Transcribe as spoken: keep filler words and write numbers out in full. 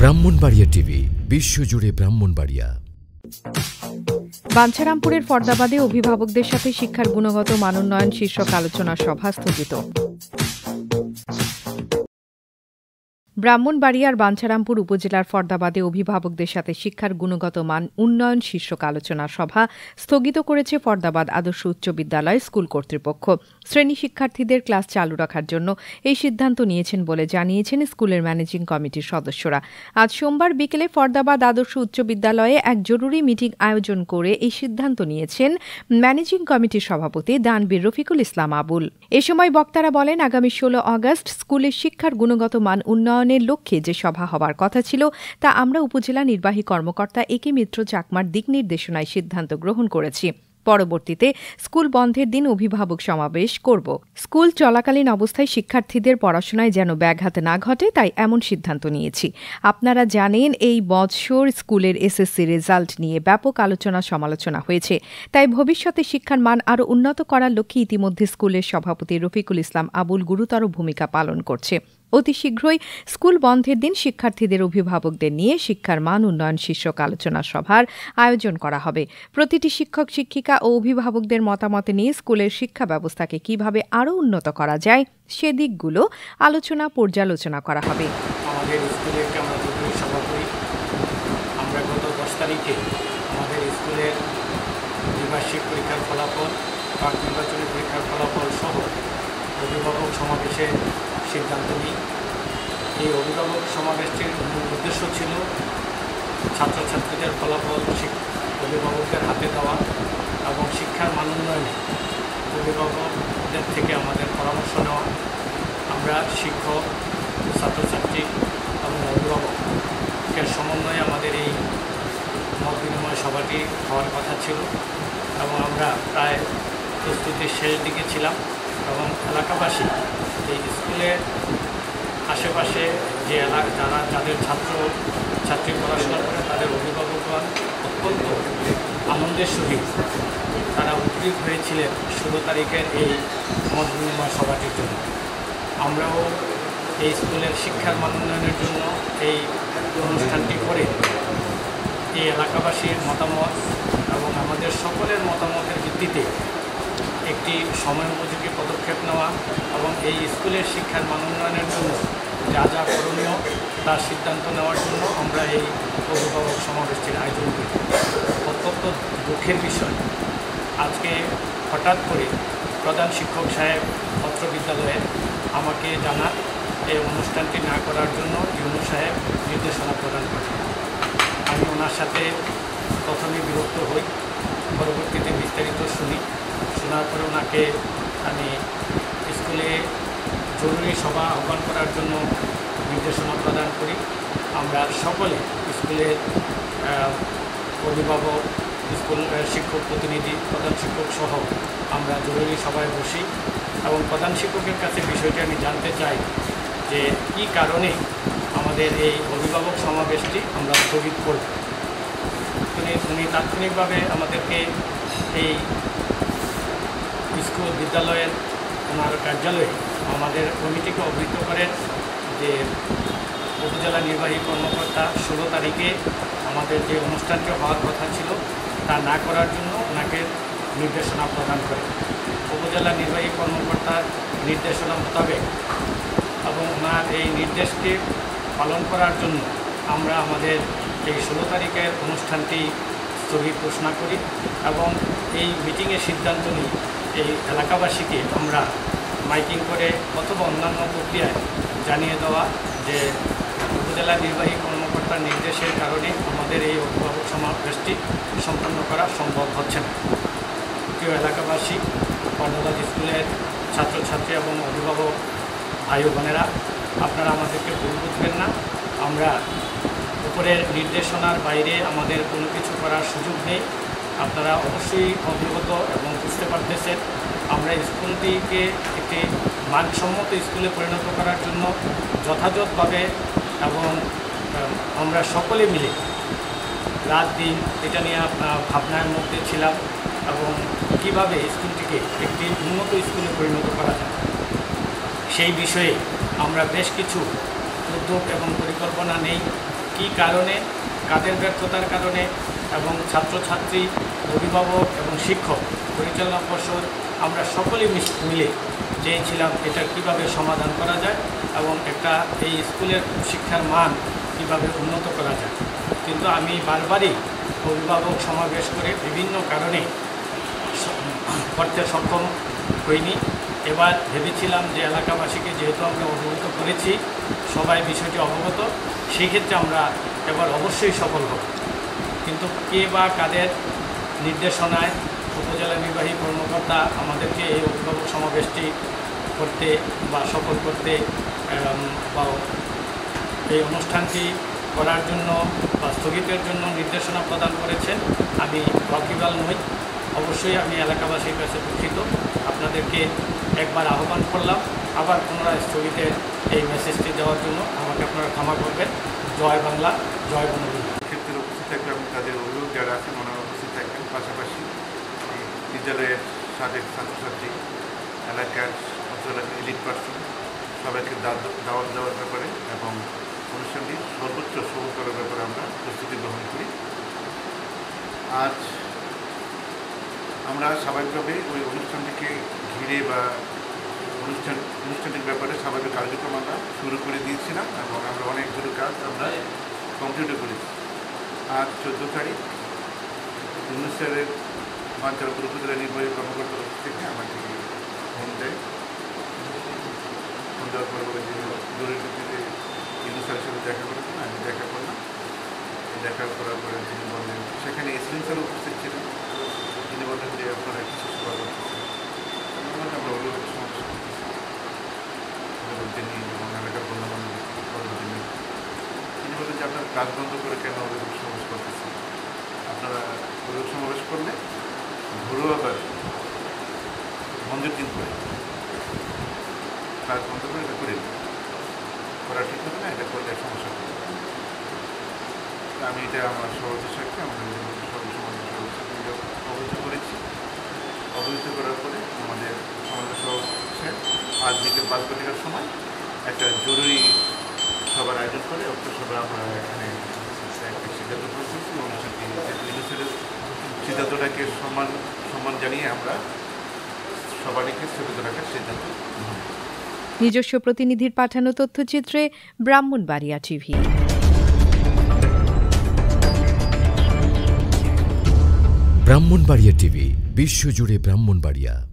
Brahmanbaria TV বিশ্বজুড়ে ব্রাহ্মণবাড়িয়া। বাঞ্ছারামপুরের ফরদাবাদে অভিভাবকদের সাথে শিক্ষার গুণগত মানোন্নয়ন শীর্ষক আলোচনা সভা স্থগিত। ব্রাহ্মণবাড়িয়ার বাঞ্ছারামপুর উপজেলার ফরদাবাদে অভিভাবকদের সাথে শিক্ষার গুণগত মান উন্নয়ন শীর্ষক আলোচনা সভা স্থগিত করেছে ফরদাবাদ আদর্শ উচ্চ বিদ্যালয় স্কুল কর্তৃপক্ষ। শ্রেণী শিক্ষার্থীদের ক্লাস চালু রাখার জন্য এই সিদ্ধান্ত নিয়েছেন বলে জানিয়েছেন স্কুলের ম্যানেজিং কমিটির সদস্যরা। আজ সোমবার বিকেলে ফরদাবাদ আদর্শ উচ্চ বিদ্যালয়ে এক জরুরি মিটিং আয়োজন করে এই সিদ্ধান্ত নিয়েছেন ম্যানেজিং কমিটির সভাপতি দানবীর রফিকুল ইসলাম আবুল। এ সময় বক্তারা বলেন, আগামী ষোলো আগস্ট স্কুলের শিক্ষার গুণগত মান উন্নয়ন লক্ষ্যে যে সভা হবার কথা ছিল তা আমরা উপজেলা নির্বাহী কর্মকর্তা একে মিত্র চাকমার দিক নির্দেশনায় সিদ্ধান্ত গ্রহণ করেছি। পরবর্তীতে স্কুল বন্ধের দিন অভিভাবক সমাবেশ করব। স্কুল চলাকালীন অবস্থায় শিক্ষার্থীদের পড়াশোনায় যেন ব্যাঘাত না ঘটে, তাই এমন সিদ্ধান্ত নিয়েছি। আপনারা জানেন, এই বৎসর স্কুলের এসএসসি রেজাল্ট নিয়ে ব্যাপক আলোচনা সমালোচনা হয়েছে, তাই ভবিষ্যতে শিক্ষার মান আরও উন্নত করার লক্ষ্যে ইতিমধ্যে স্কুলের সভাপতি রফিকুল ইসলাম আবুল গুরুতর ভূমিকা পালন করছে। অতি শীঘ্রই স্কুল বন্ধের দিন শিক্ষার্থীদের অভিভাবকদের নিয়ে শিক্ষার মান উন্নয়ন শীর্ষক আলোচনা সভার আয়োজন করা হবে। প্রতিটি শিক্ষক শিক্ষিকা ও অভিভাবকদের মতামত নিয়ে স্কুলের শিক্ষা ব্যবস্থাকে কিভাবে আরও উন্নত করা যায় সে দিকগুলো আলোচনা পর্যালোচনা করা হবে। আমাদের স্কুলে আমরা জরুরি সভা করি। আমরা গত দশ তারিখে আমাদের স্কুলের দ্বিবার্ষিক পরীক্ষার ফলাফল, প্রাক নির্বাচনী পরীক্ষার ফলাফল সহ অভিভাবক সমাবেশের সিদ্ধান্ত নিই। এই অভিভাবক সমাবেশটির মূল উদ্দেশ্য ছিল ছাত্রছাত্রীদের ফলাফল অভিভাবকদের হাতে দেওয়া এবং শিক্ষার মান উন্নয়নে অভিভাবকদের থেকে আমাদের পরামর্শ নেওয়া। আমরা শিক্ষক, ছাত্রছাত্রী এবং অভিভাবকের সমন্বয়ে আমাদের এই মত বিনিময় সভাটি হওয়ার কথা ছিল এবং আমরা প্রায় প্রস্তুতির শেষ দিকে ছিলাম এবং এলাকাবাসী এই স্কুলের আশেপাশে যে এলাকা যারা যাদের ছাত্র ছাত্রী পড়াশোনা করে তাদের অভিভাবকগণ অত্যন্ত আনন্দের সহিত তারা উদ্গ্রীব হয়েছিলেন ষোলো তারিখের এই মত বিনিময় সভাটির জন্য। আমরাও এই স্কুলের শিক্ষার মান উন্নয়নের জন্য এই অনুষ্ঠানটি করে এই এলাকাবাসীর মতামত এবং আমাদের সকলের মতামতের ভিত্তিতে একটি সময় উপযোগী পদক্ষেপ নেওয়া এবং এই স্কুলের শিক্ষার মান উন্নয়নের জন্য যা যা করণীয় তার সিদ্ধান্ত নেওয়ার জন্য আমরা এই অভিভাবক সমাবেশটির আয়োজন করি। অত্যন্ত দুঃখের বিষয়, আজকে হঠাৎ করে প্রধান শিক্ষক সাহেব পত্র বিদ্যালয়ে আমাকে জানান এই অনুষ্ঠানটি না করার জন্য ইউনু সাহেব নির্দেশনা প্রদান করেন। আমি ওনার সাথে প্রথমে বিরক্ত হই, পরবর্তীতে বিস্তারিত শুনি। শোনার পরে ওনাকে আমি স্কুলে জরুরি সভা আহ্বান করার জন্য নির্দেশনা প্রদান করি। আমরা সকলে স্কুলের অভিভাবক, স্কুল শিক্ষক প্রতিনিধি, প্রধান শিক্ষক সহ আমরা জরুরি সভায় বসি এবং প্রধান শিক্ষকের কাছে বিষয়টি আমি জানতে চাই যে কী কারণে আমাদের এই অভিভাবক সমাবেশটি আমরা স্থগিত করব। উনি উনি তাৎক্ষণিকভাবে আমাদেরকে এই স্কুল বিদ্যালয়ের ওনার কার্যালয়ে আমাদের কমিটিকে অবহিত করেন যে উপজেলা নির্বাহী কর্মকর্তা ষোলো তারিখে আমাদের যে অনুষ্ঠানটি হওয়ার কথা ছিল তা না করার জন্য ওনাকে নির্দেশনা প্রদান করেন। উপজেলা নির্বাহী কর্মকর্তার নির্দেশনা মোতাবেক এবং ওনার এই নির্দেশকে পালন করার জন্য আমরা আমাদের এই ষোলো তারিখের অনুষ্ঠানটি স্থগিত ঘোষণা করি এবং এই মিটিংয়ের সিদ্ধান্ত নিই এই এলাকাবাসীকে আমরা মাইকিং করে অথবা অন্যান্য প্রক্রিয়ায় জানিয়ে দেওয়া যে উপজেলা নির্বাহী কর্মকর্তার নির্দেশের কারণে আমাদের এই অভিভাবক সমাবেশটি সম্পন্ন করা সম্ভব হচ্ছে না। প্রিয় এলাকাবাসী, ফরদাবাদ স্কুলের ছাত্রছাত্রী এবং অভিভাবক ভাই বোনেরা, আপনারা আমাদেরকে ভুল বুঝবেন না। আমরা উপরের নির্দেশনার বাইরে আমাদের কোনো কিছু করার সুযোগ নেই। আপনারা অবশ্যই অবগত এবং বুঝতে পারতেছেন আমরা স্কুলটিকে একটি মানসম্মত স্কুলে পরিণত করার জন্য যথাযথভাবে এবং আমরা সকলে মিলে রাত দিন এটা নিয়ে ভাবনার মধ্যে ছিলাম এবং কীভাবে স্কুলটিকে একটি উন্নত স্কুলে পরিণত করা যায় সেই বিষয়ে আমরা বেশ কিছু উদ্যোগ এবং পরিকল্পনা নেই। কী কারণে, কাদের ব্যর্থতার কারণে, এবং ছাত্রছাত্রী, অভিভাবক এবং শিক্ষক, পরিচালনা পর্ষদ আমরা সকলে মিলে চেয়েছিলাম এটা কিভাবে সমাধান করা যায় এবং একটা এই স্কুলের শিক্ষার মান কিভাবে উন্নত করা যায়। কিন্তু আমি বারবারই অভিভাবক সমাবেশ করে বিভিন্ন কারণে করতে সক্ষম হইনি। এবার ভেবেছিলাম যে এলাকাবাসীকে যেহেতু আমরা অবগত করেছি, সবাই বিষয়টি অবগত, সেই ক্ষেত্রে আমরা এবার অবশ্যই সফল হব। কিন্তু কে বা কাদের নির্দেশনায় উপজেলা নির্বাহী কর্মকর্তা আমাদেরকে এই অভিভাবক সমাবেশটি করতে বা সফল করতে বা এই অনুষ্ঠানটি করার জন্য বা স্থগিতের জন্য নির্দেশনা প্রদান করেছেন, আমি ওয়াকিবহাল নই। অবশ্যই আমি এলাকাবাসীর কাছে দুঃখিত। আপনাদেরকে একবার আহ্বান করলাম, আবার পুনরায় স্থগিতের এই মেসেজটি দেওয়ার জন্য আমাকে আপনারা ক্ষমা করবেন। জয় বাংলা, জয় বঙ্গবন্ধু। ক্ষেত্রে উপস্থিত থাকবে এবং তাদের অভিভাবক যারা আছেন ওনারা উপস্থিত থাকবেন। পাশাপাশি বিদ্যালয়ের সাবেক ছাত্রছাত্রী, এলাকার অঞ্চলের এলিট পার্সন সবাইকে দাওয়াত দেওয়ার ব্যাপারে এবং অনুষ্ঠানটি সর্বোচ্চ সফল করার ব্যাপারে আমরা প্রস্তুতি গ্রহণ করি। আজ আমরা স্বাভাবিকভাবে ওই অনুষ্ঠানটিকে ঘিরে বা অনুষ্ঠান অনুষ্ঠানটির ব্যাপারে স্বাভাবিক কার্যক্রম আমরা শুরু করে দিয়েছিলাম এবং আমরা অনেকগুলো কাজ আমরা কমপ্লিটও করেছি। আজ চোদ্দো তারিখ ইউনুস স্যারের বাঞ্চারপুর উপজেলা নির্বাহী কর্মকর্তার অফিস থেকে আমাকে ফোন দেয়। ফোন দেওয়ার পরে বলে যে জরুরি ভিত্তিতে ইউনুস স্যারের সাথে দেখা করেছেন। আমি দেখা করলাম। দেখা করার পরে তিনি বললেন, সেখানে এসলিম স্যার উপস্থিত ছিলেন। তিনি বললেন যে আপনারা কিছু সেবা করতেছেন, আমরা অভিভাবক সমাবেশ করতেছি, অভিভাবকদের নিয়ে এবং এলাকার গণ্যমান্য কর্মীদের নিয়ে। তিনি বললেন যে আপনারা কাজ বন্ধ করে কেন অভিভাবক সমাবেশ করতেছেন? আপনারা অভিভাবক সমাবেশ করলে ঘরোয়াভাবে মন্দির দিন করে কাজ বন্ধ করে এটা করে করা ঠিক হবে না, এটা করলে সমস্যা হবে। আমি এটা আমার সভাপতির সাথে আমাদের সভাপতি অবহিত করেছি। অবহিত করার পরে আমাদের সমাজের সভাপতি আজ বিকেল পাঁচ ঘটিকার সময় একটা জরুরি সভার আয়োজন করে উক্ত সভা আমরা এখানে একটা সিদ্ধান্ত করেছি। অনুষ্ঠানটি ইউনিসেফের সিদ্ধান্তটাকে সম্মান সম্মান জানিয়ে আমরা সবাইকে স্থগিত রাখার সিদ্ধান্ত গ্রহণ করি। নিজস্ব প্রতিনিধির পাঠানো তথ্যচিত্রে ব্রাহ্মণবাড়িয়া টিভি। ব্রাহ্মণবাড়িয়া টিভি বিশ্বজুড়ে ব্রাহ্মণবাড়িয়া।